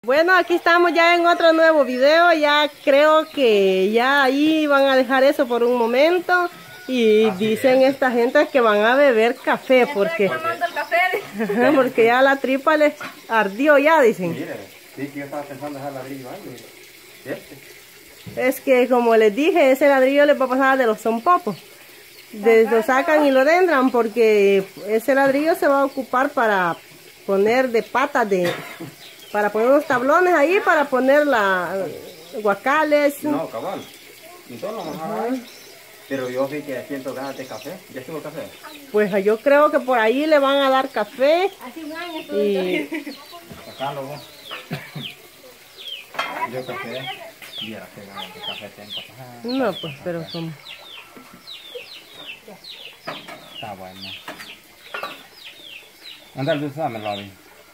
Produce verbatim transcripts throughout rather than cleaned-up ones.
Bueno, aquí estamos ya en otro nuevo video. Ya creo que ya ahí van a dejar eso por un momento. Y así dicen es. Esta gente que van a beber café porque, el café. porque ya la tripa les ardió ya, dicen. Mire, sí, que yo estaba pensando dejar ladrillo ahí, mire. Este. Es que como les dije, ese ladrillo les va a pasar de los zompopos. De, lo sacan y lo dendran porque ese ladrillo se va a ocupar para poner de patas de... para poner unos tablones ahí, para poner la guacales. No, cabal. Entonces lo vamos a ahí. Pero yo vi que siento ganas de café. ¿Ya estuvo el café? Pues yo creo que por ahí le van a dar café. Así van, y... Sacalo vos. Yo café. Viera que ganas de café tengo. No, pues, pero como... Está bueno. Anda el dulce, dámelo a mí.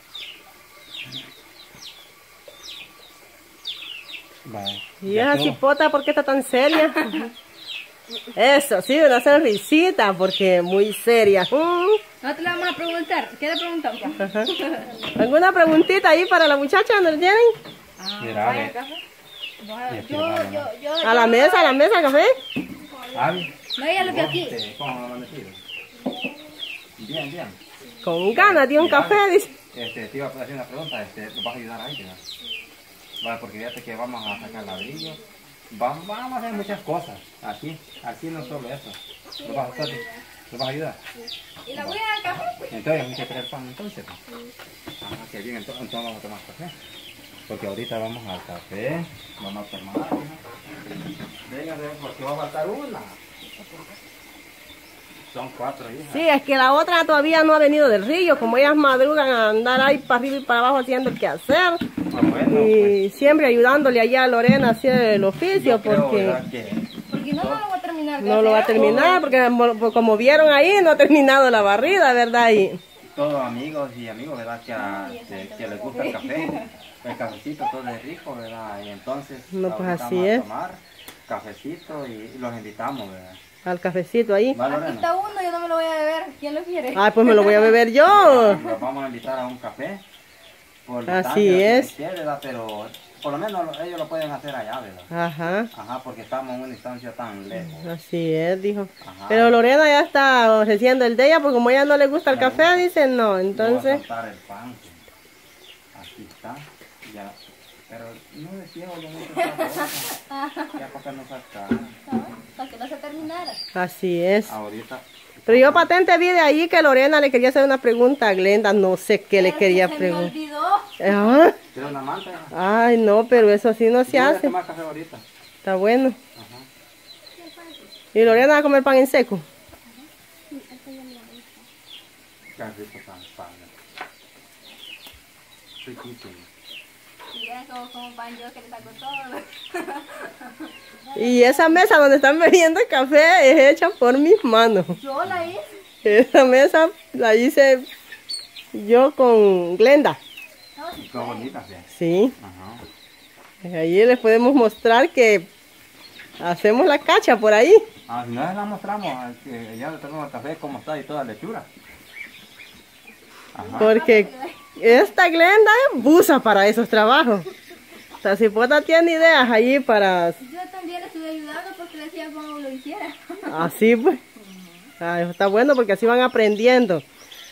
Vale. Y esa cipota, ¿por qué está tan seria? Eso, sí, una sonrisita, porque muy seria. Uh. No te la vamos a preguntar. ¿Qué le preguntamos? Ajá. ¿Alguna preguntita ahí para la muchacha? ¿No le tienen? Ah, mira, vaya, café. Vaya, yo, yo, yo, a la mesa, a la mesa, café. Avi. No, ella lo que aquí. ¿Cómo lo metido? Bien, bien. Con ganas de un mira, café, dice. Este, te iba a hacer una pregunta, este, ¿nos vas a ayudar ahí? ¿verdad? Vale, porque fíjate que vamos a sacar ladrillos. Vamos, vamos a hacer muchas cosas. Aquí, aquí no solo eso. ¿Nos vas a, hacer, ¿nos vas a ayudar? ¿Y la voy a dar café? Entonces, hay que traer pan entonces. Ah, qué bien, entonces, entonces vamos a tomar café. Porque ahorita vamos al café, vamos a tomar. Venga, porque va a faltar una. Son cuatro hijas. Sí, es que la otra todavía no ha venido del río, como ellas madrugan a andar ahí para arriba y para abajo haciendo el quehacer. Ah, bueno, y pues, siempre ayudándole allá a Lorena a hacer el oficio, yo creo, porque ¿verdad? Que Porque no, no lo voy a terminar. no lo va a terminar, porque como vieron ahí, no ha terminado la barrida, ¿verdad? Y todos amigos y amigos, ¿verdad? Que, a, que, que les gusta el café, el cafecito todo es rico, ¿verdad? Y entonces no, pues ahorita así vamos a es. tomar cafecito y los invitamos, ¿verdad? Al cafecito ahí. ¿Va, Aquí Lorena? está uno, yo no me lo voy a beber. ¿Quién lo quiere? Ay, pues me lo voy a beber yo. Los vamos a invitar a un café. Por Así distancia, es. si quiere, ¿verdad? Pero por lo menos ellos lo pueden hacer allá, ¿verdad? Ajá. Ajá, porque estamos en una instancia tan lejos. Así es, dijo. Ajá. Pero Lorena ya está ofreciendo el de ella, porque como a ella no le gusta el Ya café, gusta. dice no, Voy a entonces... soltar el pan. Aquí está. Ya. Pero no decía obviamente esta cosa. Ya para que no saca. Para que no se terminara. Así es. Ahorita. Pero yo patente vi de ahí que Lorena le quería hacer una pregunta a Glenda, no sé qué le Pero quería se me preguntar. olvidó. Ah, ¿Quieres una manta? ay, no, pero eso sí no se Yo voy a hace. tomar café ahorita. Está bueno. Ajá. ¿Y Lorena va a comer pan en seco? Qué rico tan pan. Riquísimo. Mira como, como pan yo que le saco todo. Y esa mesa donde están bebiendo café es hecha por mis manos. Yo la hice. Esa mesa la hice yo con Glenda. No, sí, Qué bonita, sí. Sí. Ajá. Ahí les podemos mostrar que hacemos la cacha por ahí. Ah, si no les la mostramos, que ya le tenemos el café, cómo está y toda la lechura. Ajá. Porque esta Glenda es busa para esos trabajos. O sea, si Pota tiene ideas allí para... yo también le estuve ayudando porque le decía cómo lo hiciera. Así pues. Ah, eso está bueno porque así van aprendiendo.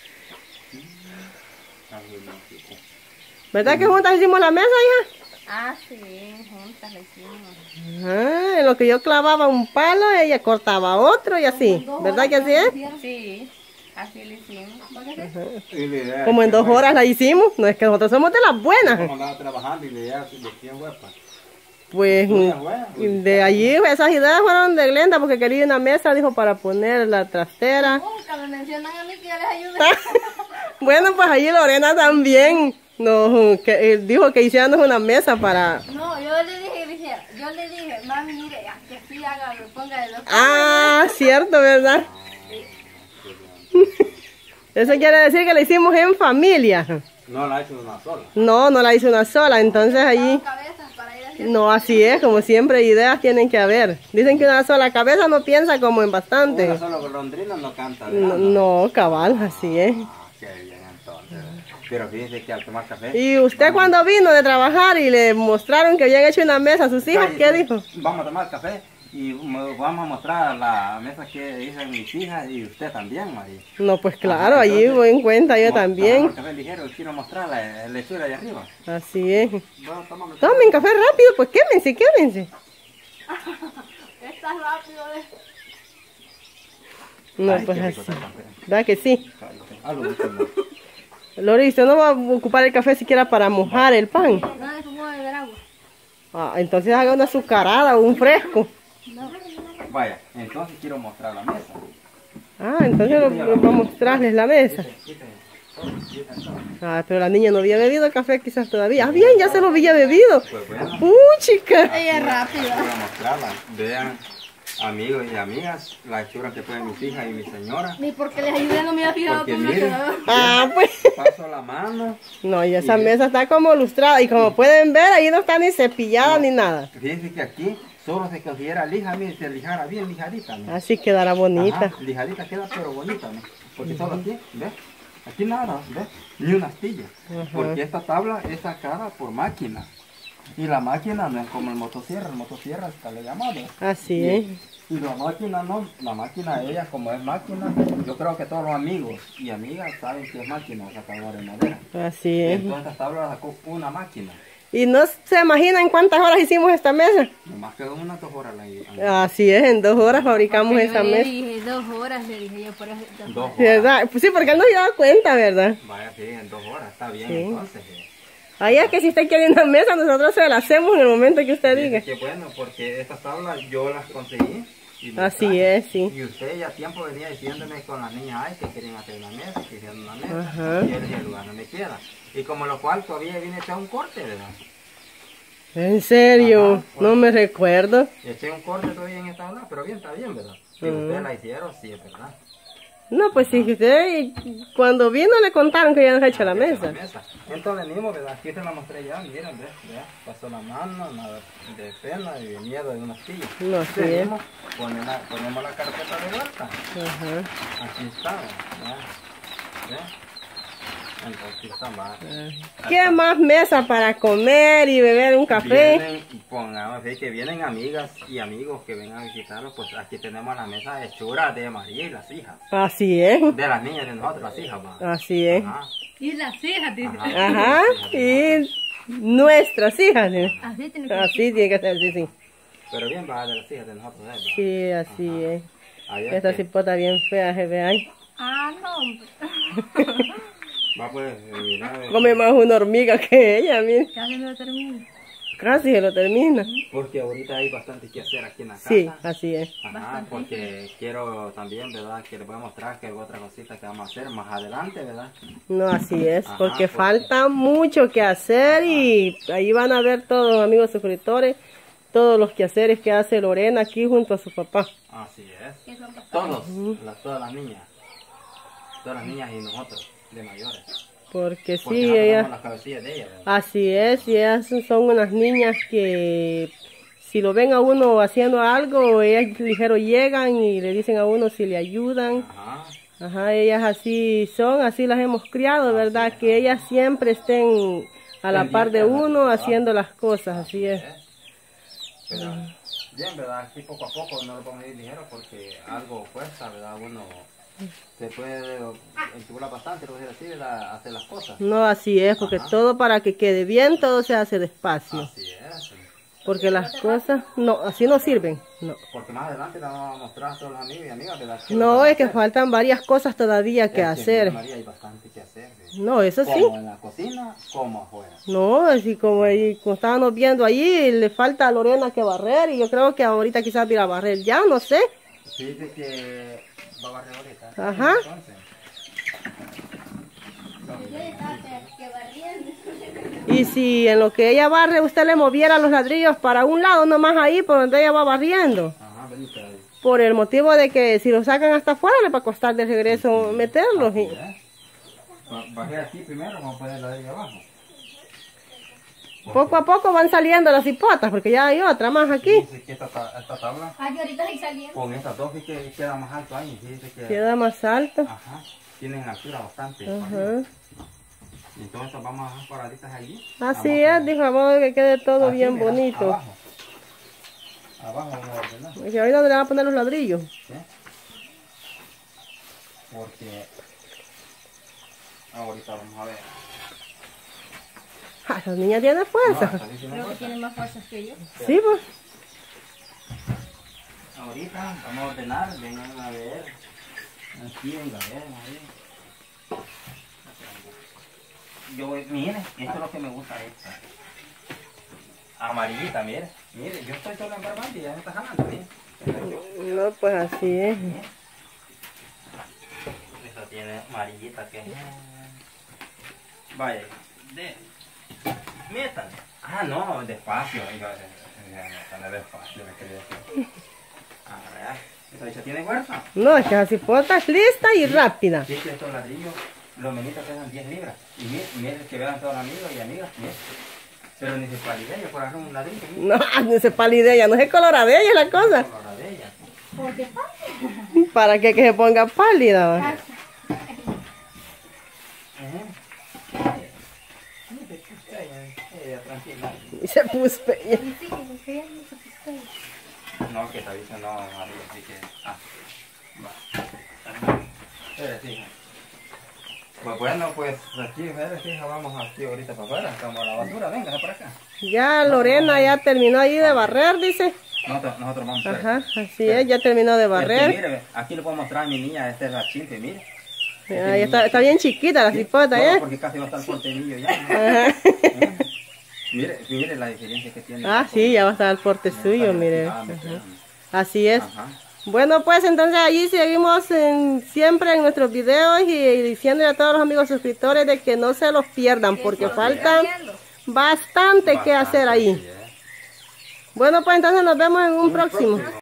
¿Verdad que juntas hicimos la mesa, hija? Ah, sí, juntas la hicimos. Ah, en lo que yo clavaba un palo, ella cortaba otro y así. ¿Verdad que así es? Sí, así lo hicimos. Y la idea Como es en que, dos bueno, horas la hicimos. No es que nosotros somos de las como buenas. andaba trabajando y la idea de quién fue, pues. Pues de allí esas ideas fueron de Glenda porque quería una mesa, dijo, para poner la trastera. Nunca me mencionan a mí que yo les ayude. Bueno, pues allí Lorena también nos que, eh, dijo que hiciéramos una mesa para... No, yo le dije, le dije, yo le dije, mami, mire, que así haga, me ponga de los Ah, cierto, ¿verdad? Eso quiere decir que la hicimos en familia. No la he hecho una sola. No, no la hice una sola, entonces allí... cabezas para ir haciendo. No, así es, como siempre ideas tienen que haber. Dicen que una sola cabeza no piensa como en bastante. Una sola golondrina no canta, ¿verdad? No, no, cabal, así es. Ah, qué bien entonces. Pero fíjense que al tomar café... ¿Y usted cuando vino de trabajar y le mostraron que habían hecho una mesa a sus hijas, qué dijo? Vamos a tomar café y vamos a mostrar la mesa que hizo mis hijas y usted también, María. No, pues claro, allí voy en cuenta yo también. El café ligero, quiero mostrar la lechura de arriba. Así es. Bueno, tomen café rápido, pues quémense, quémense. Estás rápido, ¿eh? No, Ay, pues qué así. rico está el café. ¿Verdad que sí? Algo último. Lori, ¿usted no va a ocupar el café siquiera para mojar el pan? No, después voy a beber agua. Ah, entonces haga una azucarada o un fresco. No. Vaya, entonces quiero mostrar la mesa. Ah, entonces lo, lo va a mostrarles la mesa. Ah, pero la niña no había bebido el café quizás todavía. Ah, bien, ya se lo había bebido. Pues bueno. ¡Uh, chica! Ella es rápida. Quiero mostrarla. Vean, amigos y amigas, la hechura que pueden mis hijas y mi señora. Ni porque les ayudé no me había fijado Porque cómo me miren, quedaba. Ah, pues. paso la mano. No, y esa mesa está como lustrada. Y como pueden ver, ahí no está ni cepillada ni nada. Fíjense que aquí solo se considera lija, miren, se lijara bien lijadita. ¿no? Así quedará bonita. Ajá, lijadita queda, pero bonita, ¿no? Porque solo aquí, ¿ves? Aquí nada, ¿ves? Ni una astilla. Ajá. Porque esta tabla es sacada por máquina. Y la máquina no es como el motosierra, el motosierra está le llamado. Así Y, es. y la máquina no, la máquina ella como es máquina, yo creo que todos los amigos y amigas saben que es máquina sacadora de madera. Así es. Entonces esta tabla la sacó una máquina. Y no se imaginan cuántas horas hicimos esta mesa. Nomás quedó unas dos horas la Así es, en dos horas fabricamos Porque esa yo le mesa. dije dos horas, le dije yo por eso. dos Dos horas. horas. ¿Verdad? Pues sí, porque él no se daba cuenta, ¿verdad? Vaya, sí, en dos horas, está bien Sí. entonces. eh. Ahí es que si usted quiere una mesa, nosotros se la hacemos en el momento que usted diga. Qué bueno, porque estas tablas yo las conseguí. Y me Así traje. es, sí. Y usted ya tiempo venía diciéndome con las niñas, ay, que querían hacer una mesa, que querían una mesa. Ajá. Y yo le dije, el lugar no me queda. Y como lo cual todavía viene echado un corte, ¿verdad? ¿En serio? Ajá, pues. No me recuerdo. Eché un corte todavía en esta tabla, pero bien, está bien, ¿verdad? Si Ujú. ustedes la hicieron, sí, es verdad. No, pues sí, que usted cuando vino le contaron que ya nos ha hecho la mesa. Entonces venimos, ¿verdad? Aquí se la mostré ya, miren, ¿ves? ¿Ves? Pasó la mano, nada de pena y de miedo de una astilla. No, sí, ¿eh? Venimos, ponemos la, ponemos la carpeta de vuelta. Ajá. Aquí está, ¿verdad? ¿Ves? Entonces aquí está, va. ¿Qué más mesa para comer y beber un café? Vienen, pongamos así, que vienen amigas y amigos que vengan a visitarlos, pues aquí tenemos la mesa hechura de María y las hijas. Así es. De las niñas de nosotros, las hijas, va. Así es. Ajá. Y las hijas, dice. Ajá. Y nuestras hijas. ¿eh? Así tiene que Así tiene que ser, sí, sí. Pero bien, va, de las hijas de nosotros, ¿eh? Va. Sí, así es. Ahí es Esta que- cipota bien fea, se ve ahí. Ah, no, hombre. Va pues, eh, mira, eh, Come más una hormiga que ella, mire. Ya se me lo termino. Casi se lo termina. porque ahorita hay bastante que hacer aquí en la casa. Sí, así es. Ajá, Bastante. porque quiero también, ¿verdad? Que les voy a mostrar que hay otra cosita que vamos a hacer más adelante, ¿verdad? No, así es, Ajá, porque porque- falta mucho que hacer y ahí van a ver todos los amigos suscriptores, todos los quehaceres que hace Lorena aquí junto a su papá. Así es. ¿Qué son pasadas? Todos, las, todas las niñas. Todas las niñas y nosotros, de mayores. Porque Porque sí, nosotros somos ella, las cabecillas de ellas, ¿verdad? así es, y ellas son unas niñas que si lo ven a uno haciendo algo, ellas ligero llegan y le dicen a uno si le ayudan. Ajá. Ajá, ellas así son, así las hemos criado, ¿verdad? Que ellas siempre estén a la par de uno haciendo las cosas, así es. Pero, bien, ¿verdad? Aquí poco a poco no lo podemos ir ligero porque algo cuesta, ¿verdad? Uno se puede entubular bastante, por decir así, ¿verdad? Hacer las cosas. No, así es, porque todo para que quede bien, todo se hace despacio. Así es. Porque las cosas, no, así no sirven, no. Porque más adelante le vamos a mostrar a todos los amigos y amigas, ¿verdad? ¿Qué No, lo es que hacer? faltan varias cosas todavía que Es hacer. María, hay bastante que hacer. ¿verdad? No, eso sí. Como en la cocina, como afuera. No, así como, ahí, como estábamos viendo allí, le falta a Lorena que barrer y yo creo que ahorita quizás ir a barrer ya, no sé. Dice que va a barrer ahorita. Ajá. Entonces, Y si en lo que ella barre usted le moviera los ladrillos para un lado, nomás ahí por donde ella va barriendo. ajá, venite ahí. Por el motivo de que si lo sacan hasta afuera le va a costar de regreso meterlos. Así y- es. Ba- Bajé aquí primero, vamos a poner la de ahí abajo. Poco a poco van saliendo las hipotas, porque ya hay otra más aquí. Dice que esta, ta- esta tabla, Ay, que ahorita sí saliendo. con estas dos sí que queda más alto ahí. Dice que, Queda más alto. ajá, tienen altura bastante. Ajá. Entonces vamos a dejar paraditas allí. Así es, dijo, vamos a que quede todo Aquí, bien mira, bonito. Abajo. Abajo vamos a ordenar. Y ahorita donde le van a poner los ladrillos. ¿Sí? Porque ahorita vamos a ver. Ah, las niñas tienen fuerza. No, esta sí tiene Creo que fuerza. tiene más fuerzas que yo. Sí, pues. Ahorita vamos a ordenar, vengan a ver. Aquí venga a ver, a ver. Yo voy, miren, esto es lo que me gusta esta. Amarillita, mire. Mire, yo estoy solo en barbante y ya me está jalando, mire. No, pues así es. Esta tiene amarillita que... Vaya, de... Métale. Ah, no, despacio. Métale despacio, me quería decir. Ah, ¿verdad? ¿Esa bicha tiene fuerza? No, es que así potas lista y rápida. Sí, que estos ladrillos, los menitos pesan diez libras. Y miren, miren que vean todos los amigos y amigas, miren. Pero ni se palidea por agarrar un ladrillo. Miren. No, no se palidea, no se colora de ella la cosa. Colora de ella. ¿Por qué pasa? Para que, que se ponga pálida. ¿Va? Ella, tranquila. Y se puso ella. Sí, sí, porque ella no se asustó. No, que te avisa no, María, así que... Ah, va. Espera, sí. Pues bueno, pues aquí, espera, sí, vamos aquí ahorita para afuera, estamos a la basura, venga, para acá. Ya Lorena ya terminó allí de barrer, dice. Nosotros, nosotros vamos a Ajá, así es, ya terminó de Este, barrer. mire, aquí le puedo mostrar a mi niña, esta es la chimpe, mire. Ahí está, está bien chiquita la cipota, No, ¿eh? porque casi va a estar porterillo ya. Ajá. ¿Eh? Mire, mire la diferencia que tiene. Ah, sí, ya va a estar el porte suyo, mire. Ah, me Ajá. queda. Así es. Ajá. Bueno, pues entonces allí seguimos en- siempre en nuestros videos y, y diciéndole a todos los amigos suscriptores de que no se los pierdan porque Eso, falta haciendo. bastante que hacer ahí. Bastante, sí, ¿eh? Bueno, pues entonces nos vemos en un próximo.